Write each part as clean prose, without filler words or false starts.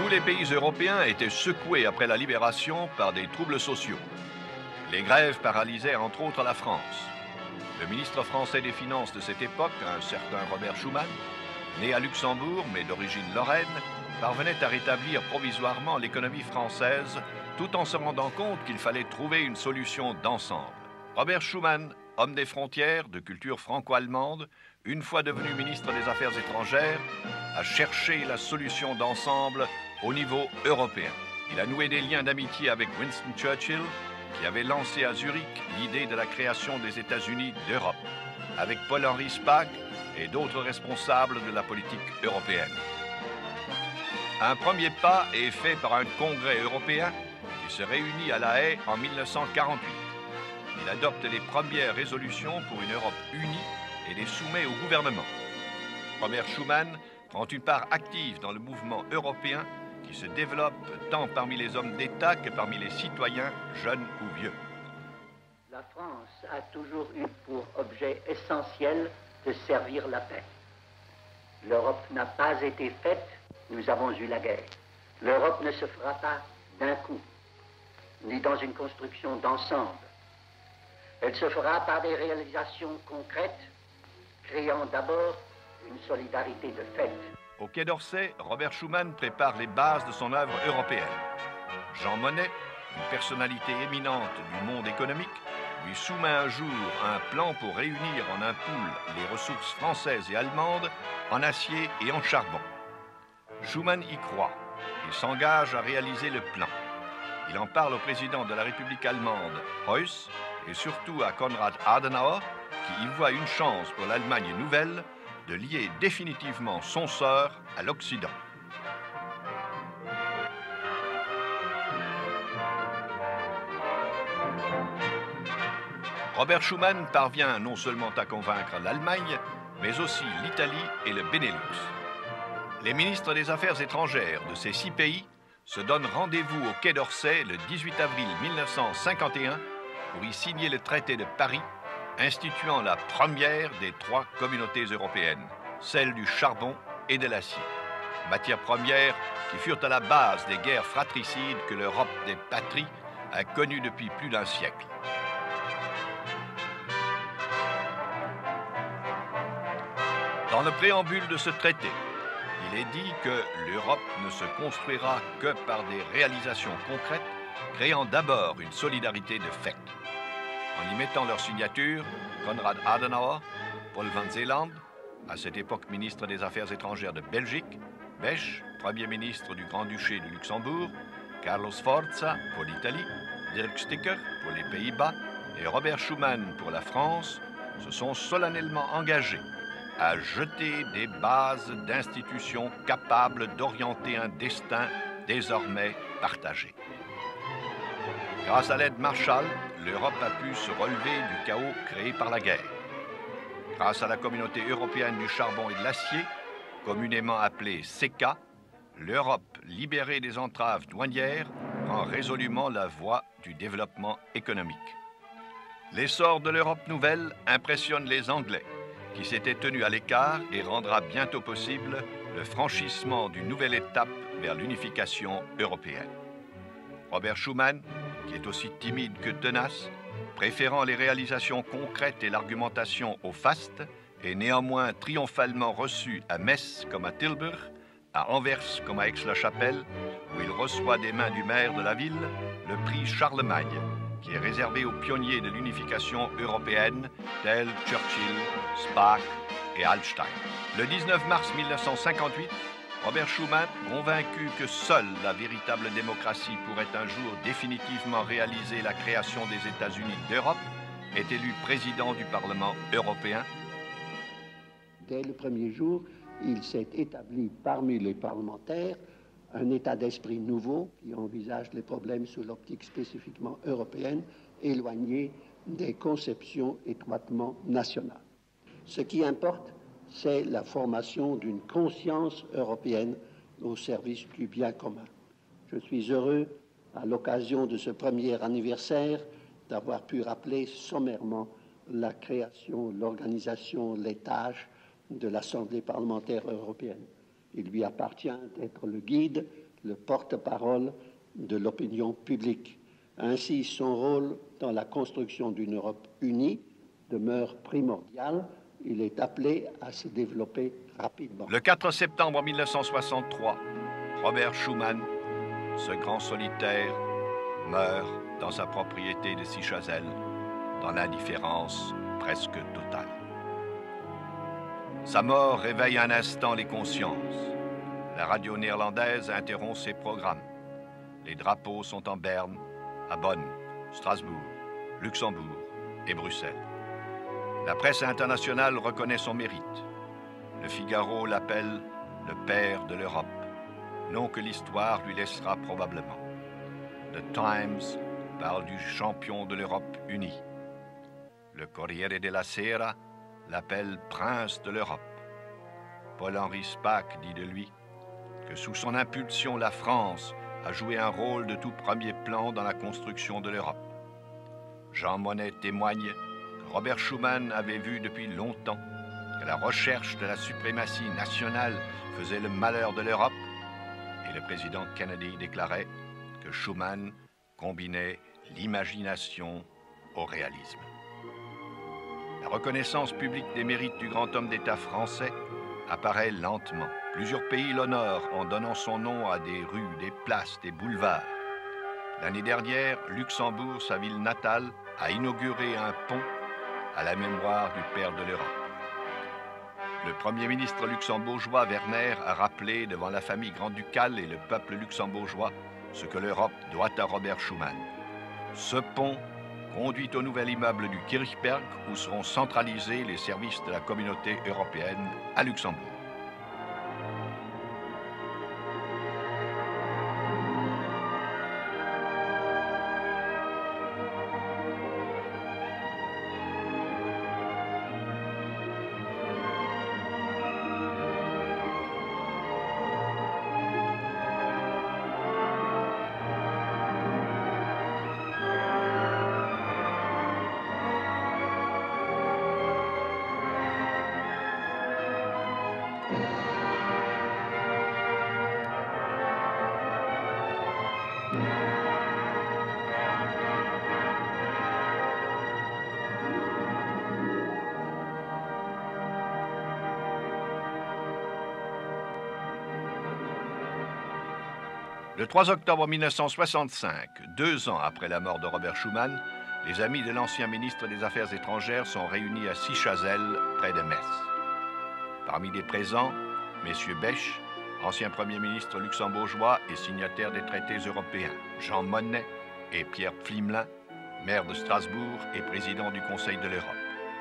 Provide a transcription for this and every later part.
Tous les pays européens étaient secoués après la libération par des troubles sociaux. Les grèves paralysaient entre autres la France. Le ministre français des Finances de cette époque, un certain Robert Schuman, né à Luxembourg mais d'origine lorraine, parvenait à rétablir provisoirement l'économie française tout en se rendant compte qu'il fallait trouver une solution d'ensemble. Robert Schuman, homme des frontières, de culture franco-allemande, une fois devenu ministre des Affaires étrangères, a cherché la solution d'ensemble au niveau européen. Il a noué des liens d'amitié avec Winston Churchill, qui avait lancé à Zurich l'idée de la création des États-Unis d'Europe, avec Paul-Henri Spaak et d'autres responsables de la politique européenne. Un premier pas est fait par un congrès européen qui se réunit à La Haye en 1948. Il adopte les premières résolutions pour une Europe unie et les soumet au gouvernement. Robert Schuman prend une part active dans le mouvement européen qui se développe tant parmi les hommes d'État que parmi les citoyens, jeunes ou vieux. La France a toujours eu pour objet essentiel de servir la paix. L'Europe n'a pas été faite, nous avons eu la guerre. L'Europe ne se fera pas d'un coup, ni dans une construction d'ensemble. Elle se fera par des réalisations concrètes, créant d'abord une solidarité de fait. Au Quai d'Orsay, Robert Schuman prépare les bases de son œuvre européenne. Jean Monnet, une personnalité éminente du monde économique, lui soumet un jour un plan pour réunir en un pool les ressources françaises et allemandes en acier et en charbon. Schuman y croit et s'engage à réaliser le plan. Il en parle au président de la République allemande, Heuss, et surtout à Konrad Adenauer, qui y voit une chance pour l'Allemagne nouvelle de lier définitivement son sort à l'Occident. Robert Schuman parvient non seulement à convaincre l'Allemagne, mais aussi l'Italie et le Benelux. Les ministres des Affaires étrangères de ces 6 pays se donnent rendez-vous au Quai d'Orsay le 18 avril 1951 pour y signer le traité de Paris, instituant la première des 3 communautés européennes, celle du charbon et de l'acier, matières premières qui furent à la base des guerres fratricides que l'Europe des patries a connues depuis plus d'un siècle. Dans le préambule de ce traité, il est dit que l'Europe ne se construira que par des réalisations concrètes, créant d'abord une solidarité de fait. En y mettant leur signature, Konrad Adenauer, Paul van Zeeland, à cette époque ministre des Affaires étrangères de Belgique, Bech, Premier ministre du Grand-Duché de Luxembourg, Carlo Sforza pour l'Italie, Dirk Sticker pour les Pays-Bas et Robert Schuman pour la France, se sont solennellement engagés à jeter des bases d'institutions capables d'orienter un destin désormais partagé. Grâce à l'aide Marshall, l'Europe a pu se relever du chaos créé par la guerre. Grâce à la communauté européenne du charbon et de l'acier, communément appelée CECA, l'Europe libérée des entraves douanières prend résolument la voie du développement économique. L'essor de l'Europe nouvelle impressionne les Anglais, qui s'étaient tenus à l'écart et rendra bientôt possible le franchissement d'une nouvelle étape vers l'unification européenne. Robert Schuman, qui est aussi timide que tenace, préférant les réalisations concrètes et l'argumentation au faste, est néanmoins triomphalement reçu à Metz comme à Tilburg, à Anvers comme à Aix-la-Chapelle, où il reçoit des mains du maire de la ville le prix Charlemagne, qui est réservé aux pionniers de l'unification européenne tels Churchill, Spaak et Hallstein. Le 19 mars 1958, Robert Schuman, convaincu que seule la véritable démocratie pourrait un jour définitivement réaliser la création des États-Unis d'Europe, est élu président du Parlement européen. Dès le premier jour, il s'est établi parmi les parlementaires un état d'esprit nouveau qui envisage les problèmes sous l'optique spécifiquement européenne, éloigné des conceptions étroitement nationales. Ce qui importe, c'est la formation d'une conscience européenne au service du bien commun. Je suis heureux, à l'occasion de ce premier anniversaire, d'avoir pu rappeler sommairement la création, l'organisation, les tâches de l'Assemblée parlementaire européenne. Il lui appartient d'être le guide, le porte-parole de l'opinion publique. Ainsi, son rôle dans la construction d'une Europe unie demeure primordial. Il est appelé à se développer rapidement. Le 4 septembre 1963, Robert Schuman, ce grand solitaire, meurt dans sa propriété de Sichazel, dans l'indifférence presque totale. Sa mort réveille un instant les consciences. La radio néerlandaise interrompt ses programmes. Les drapeaux sont en berne, à Bonn, Strasbourg, Luxembourg et Bruxelles. La presse internationale reconnaît son mérite. Le Figaro l'appelle le père de l'Europe, nom que l'histoire lui laissera probablement. The Times parle du champion de l'Europe unie. Le Corriere della Sera l'appelle prince de l'Europe. Paul-Henri Spaak dit de lui que sous son impulsion, la France a joué un rôle de tout premier plan dans la construction de l'Europe. Jean Monnet témoigne que Robert Schuman avait vu depuis longtemps que la recherche de la suprématie nationale faisait le malheur de l'Europe, et le président Kennedy déclarait que Schuman combinait l'imagination au réalisme. La reconnaissance publique des mérites du grand homme d'État français apparaît lentement. Plusieurs pays l'honorent en donnant son nom à des rues, des places, des boulevards. L'année dernière, Luxembourg, sa ville natale, a inauguré un pont à la mémoire du père de l'Europe. Le Premier ministre luxembourgeois Werner a rappelé devant la famille grand-ducale et le peuple luxembourgeois ce que l'Europe doit à Robert Schuman. Ce pont conduit au nouvel immeuble du Kirchberg où seront centralisés les services de la communauté européenne à Luxembourg. Le 3 octobre 1965, 2 ans après la mort de Robert Schuman, les amis de l'ancien ministre des Affaires étrangères sont réunis à Sichazel, près de Metz. Parmi les présents, messieurs Bech, ancien Premier ministre luxembourgeois et signataire des traités européens, Jean Monnet et Pierre Pflimlin, maire de Strasbourg et président du Conseil de l'Europe.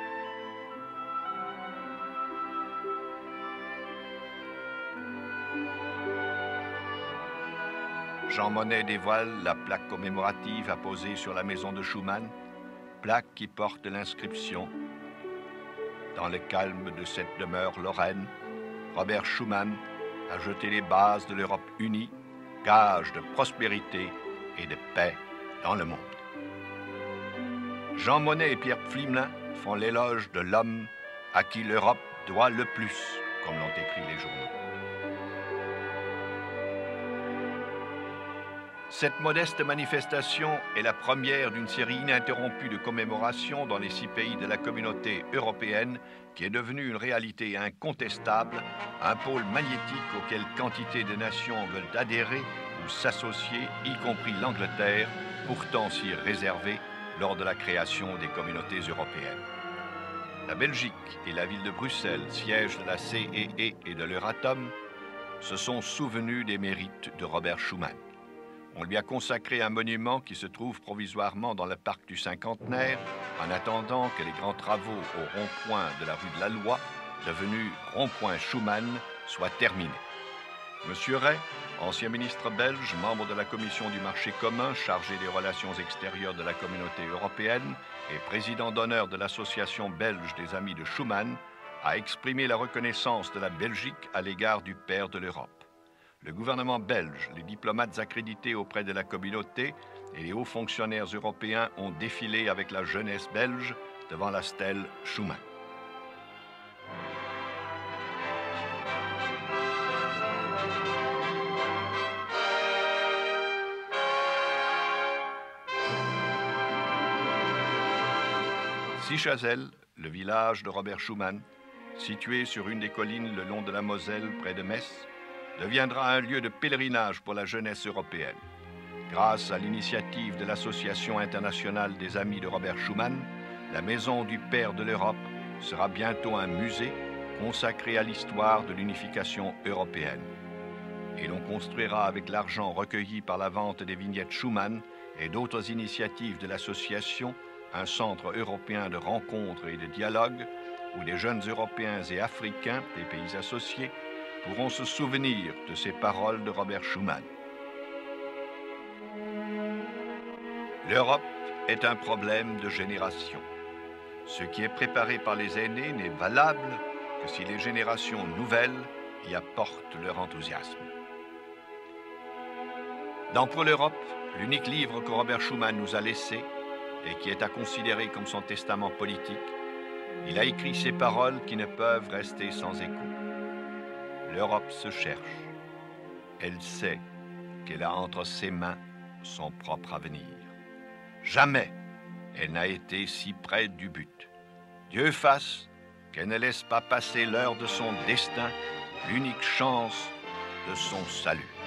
Jean Monnet dévoile la plaque commémorative apposée sur la maison de Schuman, plaque qui porte l'inscription « Dans le calme de cette demeure lorraine, Robert Schuman a jeté les bases de l'Europe unie, gage de prospérité et de paix dans le monde. » Jean Monnet et Pierre Pflimlin font l'éloge de l'homme à qui l'Europe doit le plus, comme l'ont écrit les journaux. Cette modeste manifestation est la première d'une série ininterrompue de commémorations dans les 6 pays de la communauté européenne qui est devenue une réalité incontestable, un pôle magnétique auquel quantité de nations veulent adhérer ou s'associer, y compris l'Angleterre, pourtant si réservée lors de la création des communautés européennes. La Belgique et la ville de Bruxelles, siège de la CEE et de l'Euratom, se sont souvenus des mérites de Robert Schuman. On lui a consacré un monument qui se trouve provisoirement dans le parc du Cinquantenaire, en attendant que les grands travaux au rond-point de la rue de la Loi, devenu rond-point Schuman, soient terminés. Monsieur Ray, ancien ministre belge, membre de la commission du marché commun chargé des relations extérieures de la communauté européenne et président d'honneur de l'association belge des amis de Schuman, a exprimé la reconnaissance de la Belgique à l'égard du père de l'Europe. Le gouvernement belge, les diplomates accrédités auprès de la communauté et les hauts fonctionnaires européens ont défilé avec la jeunesse belge devant la stèle Schuman. Sichazel, le village de Robert Schuman, situé sur une des collines le long de la Moselle près de Metz, deviendra un lieu de pèlerinage pour la jeunesse européenne. Grâce à l'initiative de l'Association internationale des amis de Robert Schuman, la Maison du Père de l'Europe sera bientôt un musée consacré à l'histoire de l'unification européenne. Et l'on construira avec l'argent recueilli par la vente des vignettes Schuman et d'autres initiatives de l'association un centre européen de rencontres et de dialogue où les jeunes Européens et Africains des pays associés pourront se souvenir de ces paroles de Robert Schuman. L'Europe est un problème de génération. Ce qui est préparé par les aînés n'est valable que si les générations nouvelles y apportent leur enthousiasme. Dans Pour l'Europe, l'unique livre que Robert Schuman nous a laissé et qui est à considérer comme son testament politique, il a écrit ces paroles qui ne peuvent rester sans écho. L'Europe se cherche. Elle sait qu'elle a entre ses mains son propre avenir. Jamais elle n'a été si près du but. Dieu fasse qu'elle ne laisse pas passer l'heure de son destin, l'unique chance de son salut.